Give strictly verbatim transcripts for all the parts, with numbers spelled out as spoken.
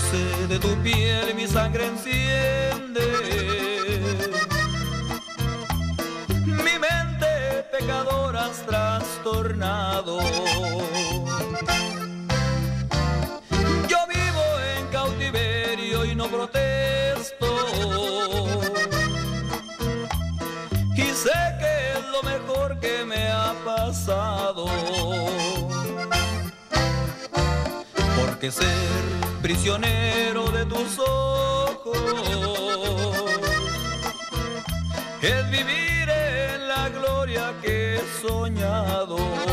roce de tu piel mi sangre enciende. Mi mente pecadora has trastornado. Yo vivo en cautiverio y no protesto. Y sé que es lo mejor que me ha pasado. Porque ser prisionero de tus ojos es vivir en la gloria que he soñado.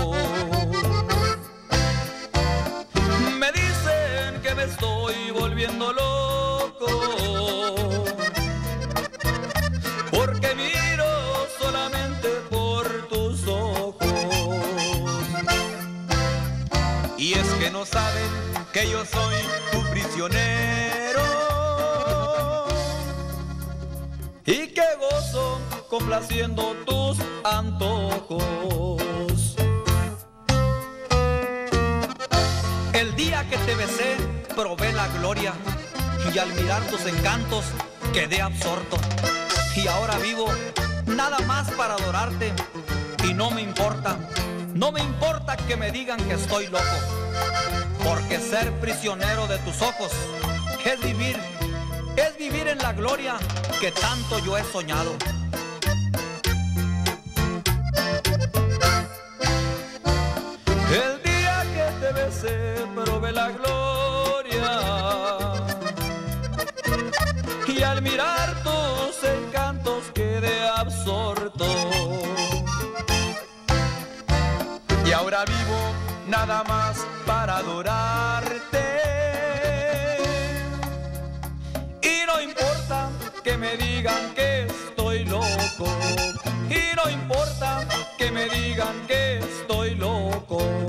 Me dicen que me estoy volviendo loco, porque miro solamente por tus ojos. Y es que no saben que yo soy tu prisionero, y que gozo complaciendo tus antojos. El día que te besé probé la gloria, y al mirar tus encantos quedé absorto. Y ahora vivo nada más para adorarte, y no me importa, no me importa que me digan que estoy loco, porque ser prisionero de tus ojos es vivir, es vivir en la gloria que tanto yo he soñado. El día que te besé probé la gloria, y al mirar tus encantos quedé absorto. y ahora vivo nada más para adorarte. Y no importa que me digan que estoy loco, y no importa que me digan que estoy loco.